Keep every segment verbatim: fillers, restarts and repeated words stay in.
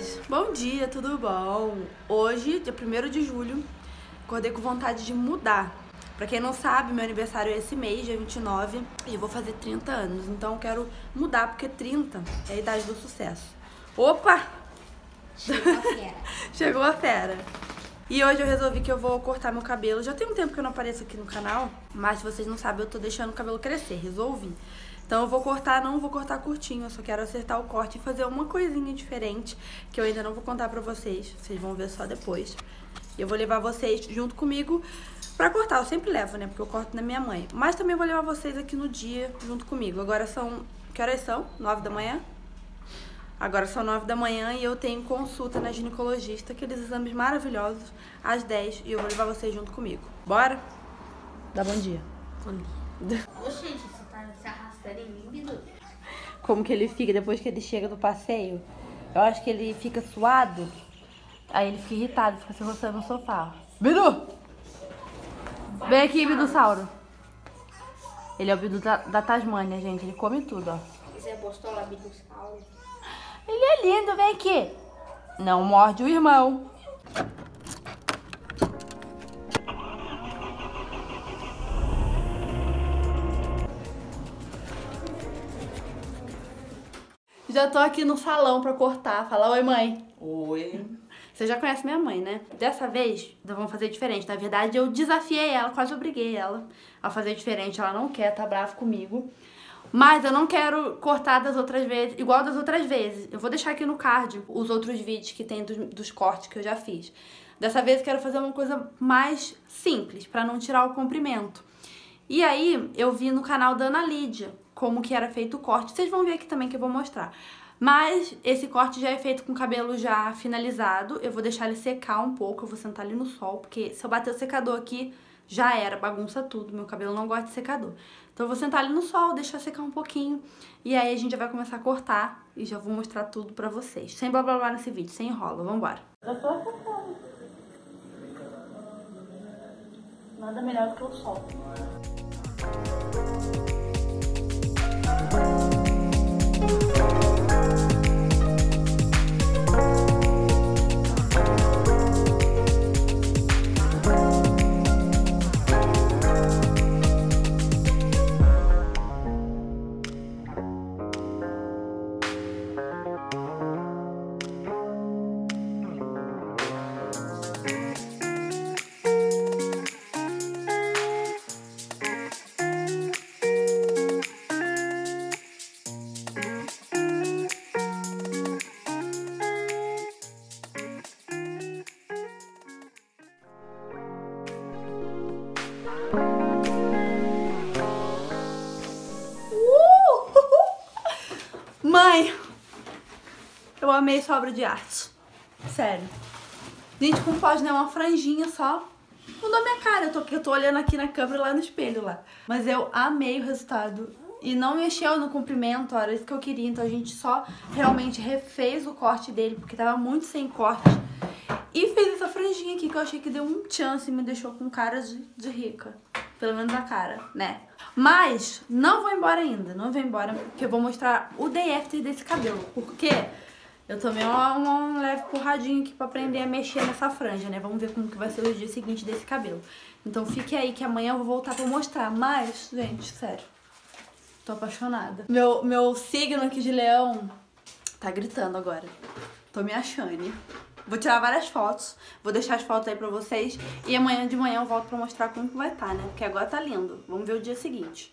meninas! Bom dia, tudo bom? Hoje, dia primeiro de julho, acordei com vontade de mudar. Pra quem não sabe, meu aniversário é esse mês, dia vinte e nove, e eu vou fazer trinta anos. Então eu quero mudar, porque trinta é a idade do sucesso. Opa! Chegou a fera. Chegou a fera. E hoje eu resolvi que eu vou cortar meu cabelo. Já tem um tempo que eu não apareço aqui no canal, mas se vocês não sabem, eu tô deixando o cabelo crescer, resolvi. Então eu vou cortar, não vou cortar curtinho, eu só quero acertar o corte e fazer uma coisinha diferente, que eu ainda não vou contar pra vocês, vocês vão ver só depois. E eu vou levar vocês junto comigo pra cortar, eu sempre levo, né, porque eu corto na minha mãe. Mas também vou levar vocês aqui no dia, junto comigo. Agora são, que horas são? nove da manhã? Agora são nove da manhã e eu tenho consulta na ginecologista, aqueles exames maravilhosos, às dez, e eu vou levar vocês junto comigo. Bora? Dá bom dia. Bom dia. Ô, gente, você tá se arrastando em mim, Bidu? Como que ele fica depois que ele chega do passeio? Eu acho que ele fica suado, aí ele fica irritado, fica se roçando no sofá. Bidu! Vem aqui, Bidussauro. Ele é o Bidu da, da Tasmânia, gente, ele come tudo, ó. Você postou lá, Bidussauro? Ele é lindo, vem aqui. Não morde o irmão. Já tô aqui no salão pra cortar. Fala, oi, mãe. Oi. Você já conhece minha mãe, né? Dessa vez, nós vamos fazer diferente. Na verdade, eu desafiei ela, quase obriguei ela a fazer diferente. Ela não quer, tá brava comigo. Mas eu não quero cortar das outras vezes, igual das outras vezes. Eu vou deixar aqui no card os outros vídeos que tem dos, dos cortes que eu já fiz. Dessa vez eu quero fazer uma coisa mais simples, pra não tirar o comprimento. E aí, eu vi no canal da Ana Lídia como que era feito o corte. Vocês vão ver aqui também que eu vou mostrar. Mas esse corte já é feito com o cabelo já finalizado. Eu vou deixar ele secar um pouco, eu vou sentar ali no sol, porque se eu bater o secador aqui, já era, bagunça tudo. Meu cabelo não gosta de secador. Então eu vou sentar ali no sol, deixar secar um pouquinho. E aí a gente já vai começar a cortar e já vou mostrar tudo pra vocês. Sem blá blá blá nesse vídeo, sem enrola. Vambora. Já tô acertando. Nada melhor do que o sol. Mãe, eu amei essa obra de arte. Sério. Gente, como pode, né? Uma franjinha só. Mudou minha cara. Eu tô, eu tô olhando aqui na câmera lá no espelho lá. Mas eu amei o resultado. E não mexeu no comprimento, era isso que eu queria. Então a gente só realmente refez o corte dele, porque tava muito sem corte. E fez essa franjinha aqui que eu achei que deu um chance e me deixou com cara de, de rica. Pelo menos a cara, né? Mas não vou embora ainda, não vou embora, porque eu vou mostrar o day after desse cabelo. Porque eu tomei uma, uma leve porradinha aqui pra aprender a mexer nessa franja, né? Vamos ver como que vai ser o dia seguinte desse cabelo. Então fique aí que amanhã eu vou voltar pra mostrar. Mas, gente, sério, tô apaixonada. Meu, meu signo aqui de leão tá gritando agora. Tô me achando. Vou tirar várias fotos, vou deixar as fotos aí pra vocês. E amanhã de manhã eu volto pra mostrar como que vai estar, né? Porque agora tá lindo. Vamos ver o dia seguinte.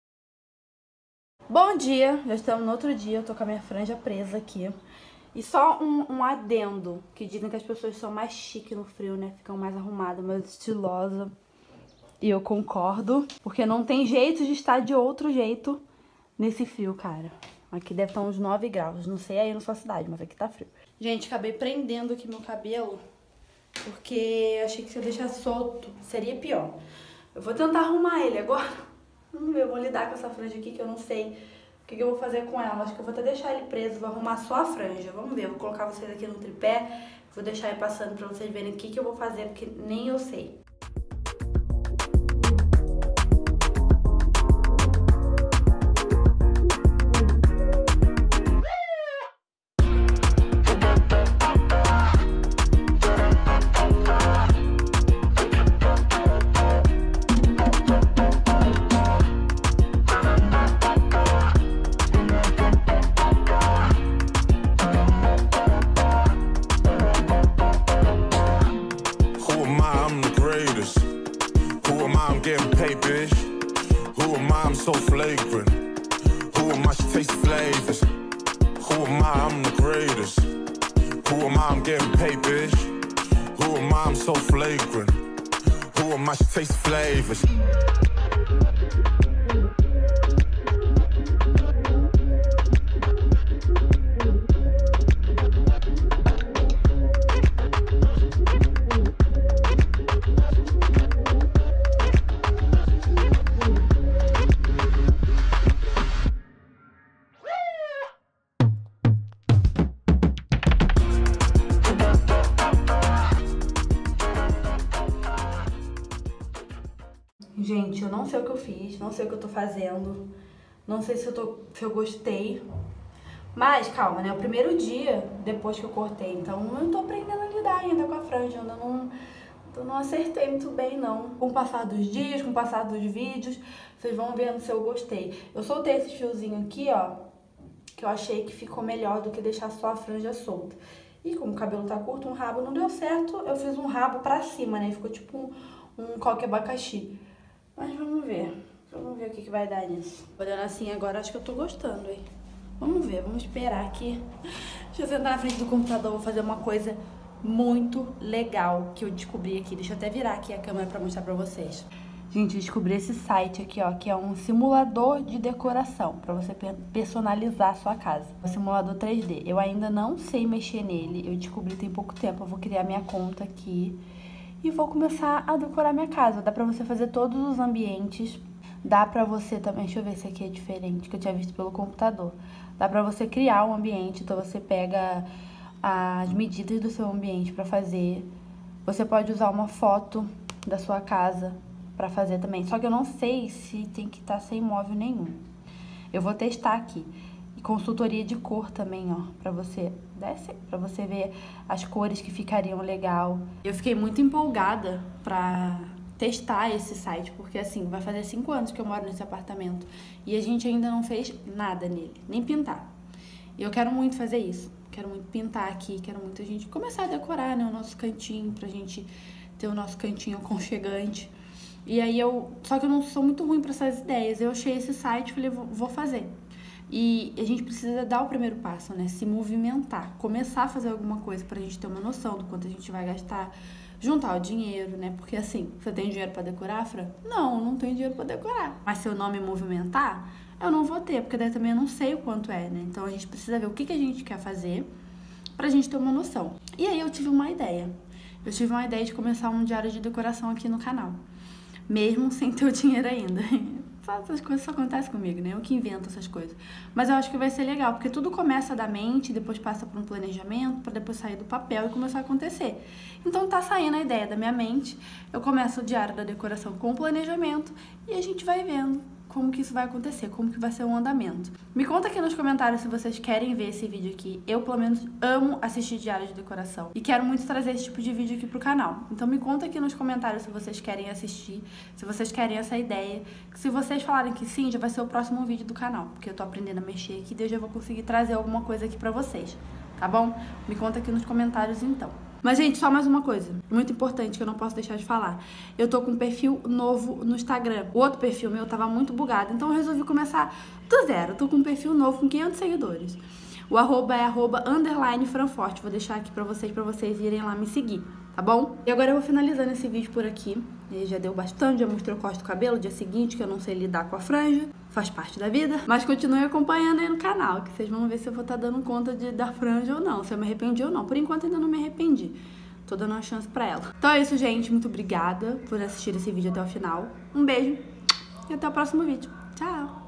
Bom dia, já estamos no outro dia. Eu tô com a minha franja presa aqui. E só um, um adendo, que dizem que as pessoas são mais chiques no frio, né? Ficam mais arrumadas, mais estilosas. E eu concordo, porque não tem jeito de estar de outro jeito nesse frio, cara. Aqui deve estar uns nove graus, não sei aí na sua cidade, mas aqui tá frio. Gente, acabei prendendo aqui meu cabelo, porque eu achei que se eu deixar solto seria pior. Eu vou tentar arrumar ele agora. Vamos ver, eu vou lidar com essa franja aqui que eu não sei o que, que eu vou fazer com ela. Acho que eu vou até deixar ele preso, vou arrumar só a franja. Vamos ver, eu vou colocar vocês aqui no tripé, vou deixar ele passando pra vocês verem o que, que eu vou fazer, porque nem eu sei. I? I'm so flagrant. Who am I? She tastes flavors. Who am I? I'm the greatest. Who am I? I'm getting paid, bitch. Who am I? I'm so flagrant. Who am I? She tastes flavors. Gente, eu não sei o que eu fiz, não sei o que eu tô fazendo, não sei se eu, tô, se eu gostei, mas calma, né? É o primeiro dia depois que eu cortei, então eu tô aprendendo a lidar ainda com a franja, eu não, eu não acertei muito bem não. Com o passar dos dias, com o passar dos vídeos, vocês vão vendo se eu gostei. Eu soltei esse fiozinho aqui, ó, que eu achei que ficou melhor do que deixar só a franja solta. E como o cabelo tá curto, um rabo não deu certo, eu fiz um rabo pra cima, né? Ficou tipo um, um coque abacaxi. Mas vamos ver, vamos ver o que, que vai dar nisso. Olhando assim agora, acho que eu tô gostando, hein? Vamos ver, vamos esperar aqui. Deixa eu sentar na frente do computador, vou fazer uma coisa muito legal que eu descobri aqui. Deixa eu até virar aqui a câmera pra mostrar pra vocês. Gente, eu descobri esse site aqui, ó, que é um simulador de decoração, pra você personalizar a sua casa. Um simulador três D. Eu ainda não sei mexer nele, eu descobri tem pouco tempo, eu vou criar minha conta aqui. E vou começar a decorar minha casa. Dá pra você fazer todos os ambientes. Dá pra você também... Deixa eu ver se aqui é diferente, que eu tinha visto pelo computador. Dá pra você criar um ambiente. Então você pega as medidas do seu ambiente pra fazer. Você pode usar uma foto da sua casa pra fazer também. Só que eu não sei se tem que estar sem móvel nenhum. Eu vou testar aqui. E consultoria de cor também, ó. Pra você... Desce, pra você ver as cores que ficariam legal. Eu fiquei muito empolgada pra testar esse site, porque assim, vai fazer cinco anos que eu moro nesse apartamento e a gente ainda não fez nada nele, nem pintar. E eu quero muito fazer isso, quero muito pintar aqui, quero muito a gente começar a decorar, né, o nosso cantinho, pra gente ter o nosso cantinho aconchegante. E aí eu, só que eu não sou muito ruim pra essas ideias, eu achei esse site e falei, vou fazer. E a gente precisa dar o primeiro passo, né? Se movimentar, começar a fazer alguma coisa pra gente ter uma noção do quanto a gente vai gastar, juntar o dinheiro, né? Porque assim, você tem dinheiro pra decorar, Fran? Não, não tenho dinheiro pra decorar. Mas se eu não me movimentar, eu não vou ter, porque daí também eu não sei o quanto é, né? Então a gente precisa ver o que, que a gente quer fazer pra gente ter uma noção. E aí eu tive uma ideia. Eu tive uma ideia de começar um diário de decoração aqui no canal. Mesmo sem ter o dinheiro ainda. Essas coisas só acontecem comigo, né? Eu que invento essas coisas. Mas eu acho que vai ser legal, porque tudo começa da mente, depois passa por um planejamento, pra depois sair do papel e começar a acontecer. Então tá saindo a ideia da minha mente, eu começo o diário da decoração com o planejamento e a gente vai vendo como que isso vai acontecer, como que vai ser o andamento. Me conta aqui nos comentários se vocês querem ver esse vídeo aqui. Eu, pelo menos, amo assistir diário de decoração e quero muito trazer esse tipo de vídeo aqui pro canal. Então me conta aqui nos comentários se vocês querem assistir, se vocês querem essa ideia. Se vocês falarem que sim, já vai ser o próximo vídeo do canal, porque eu tô aprendendo a mexer aqui e eu já vou conseguir trazer alguma coisa aqui pra vocês, tá bom? Me conta aqui nos comentários então. Mas, gente, só mais uma coisa muito importante que eu não posso deixar de falar. Eu tô com um perfil novo no Instagram. O outro perfil meu tava muito bugado, então eu resolvi começar do zero. Eu tô com um perfil novo com quinhentos seguidores. O arroba é arroba underline franforte. Vou deixar aqui pra vocês, pra vocês irem lá me seguir, tá bom? E agora eu vou finalizando esse vídeo por aqui. Ele já deu bastante, já mostrei o corte do cabelo. Dia seguinte, que eu não sei lidar com a franja. Faz parte da vida. Mas continue acompanhando aí no canal, que vocês vão ver se eu vou estar dando conta de dar franja ou não. Se eu me arrependi ou não. Por enquanto ainda não me arrependi. Tô dando uma chance pra ela. Então é isso, gente. Muito obrigada por assistir esse vídeo até o final. Um beijo e até o próximo vídeo. Tchau!